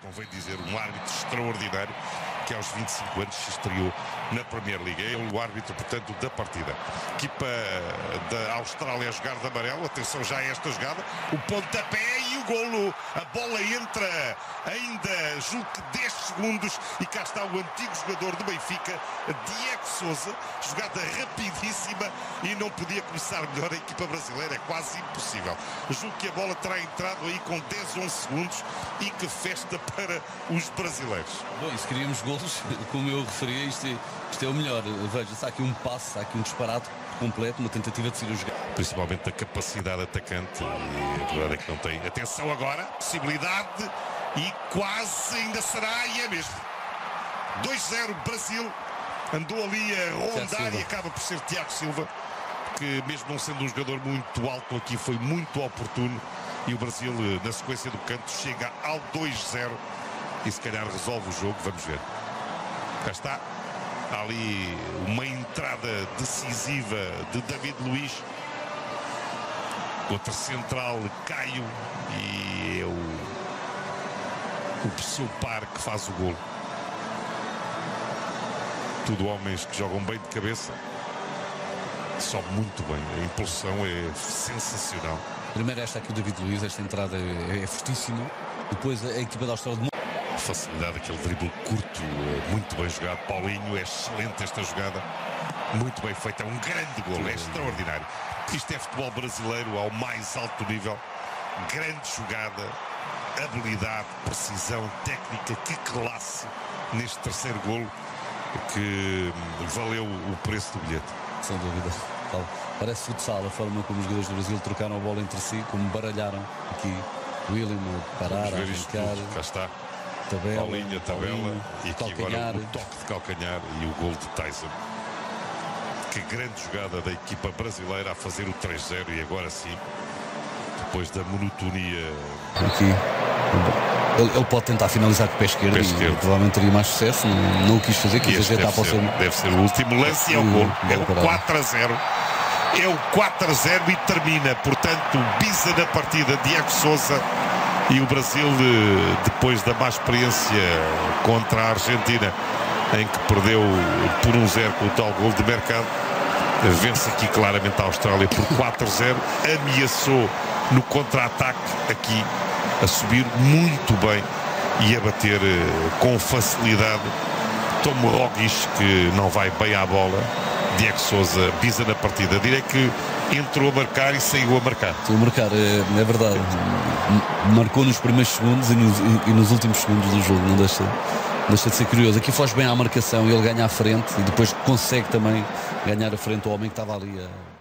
Convém dizer, um árbitro extraordinário que aos 25 anos se estreou na Premier League. É o árbitro, portanto, da partida. Equipa da Austrália a jogar de amarelo. Atenção já a esta jogada. O pontapé e o golo. A bola entra ainda, julgo que 10 segundos. E cá está o antigo jogador do Benfica, Diego Sousa. Jogada rapidíssima e não podia começar melhor a equipa brasileira. É quase impossível. Julgo que a bola terá entrado aí com 10, 11 segundos. E que festa para os brasileiros. Bom, e se queríamos golos, como eu referia, isto é o melhor. Veja-se, há aqui um passe, há aqui um disparate completo, uma tentativa de sair o jogo. Principalmente da capacidade atacante. E a verdade é que não tem. Atenção agora, possibilidade e quase ainda será, e é mesmo. 2-0 Brasil. Andou ali a rondar e acaba por ser Thiago Silva, que mesmo não sendo um jogador muito alto aqui, foi muito oportuno. E o Brasil, na sequência do canto, chega ao 2-0 e se calhar resolve o jogo. Vamos ver. Cá está. Há ali uma entrada decisiva de David Luiz. Contra central, Caio. E é o seu par que faz o golo. Tudo homens que jogam bem de cabeça. Sobe muito bem. A impulsão é sensacional. Primeiro esta aqui do David Luiz, esta entrada é fortíssima. Depois a equipa da Austrália... Facilidade, aquele drible curto, muito bem jogado. Paulinho, é excelente esta jogada. Muito bem feita, é um grande gol, é extraordinário. Isto é futebol brasileiro ao mais alto nível. Grande jogada, habilidade, precisão, técnica, que classe neste terceiro golo que valeu o preço do bilhete. Sem dúvida. Parece futsal a forma como os jogadores do Brasil trocaram a bola entre si, como baralharam aqui. William parar, a arrancar. Cá está. Tabela, tabela e aqui calcanhar. Agora o toque de calcanhar e o gol de Tyson. Que grande jogada da equipa brasileira a fazer o 3-0 e agora sim, depois da monotonia. Aqui ele pode tentar finalizar com o pé esquerdo e provavelmente teria mais sucesso. Não o quis fazer, quis ajeitar para o seu... Deve ser o último lance e é o gol. É o 4-0. É o 4-0 e termina, portanto, bisa na partida Diego Sousa. E o Brasil, depois da má experiência contra a Argentina, em que perdeu por 1-0 com o tal gol de mercado, vence aqui claramente a Austrália por 4-0. Ameaçou no contra-ataque aqui a subir muito bem e a bater com facilidade. Tom Rogic, que não vai bem à bola. Diego Sousa pisa na partida. Direi que entrou a marcar e saiu a marcar. Estou a marcar, é verdade. Marcou nos primeiros segundos e nos últimos segundos do jogo. Não deixa de ser curioso. Aqui foge bem à marcação, ele ganha à frente e depois consegue também ganhar à frente o homem que estava ali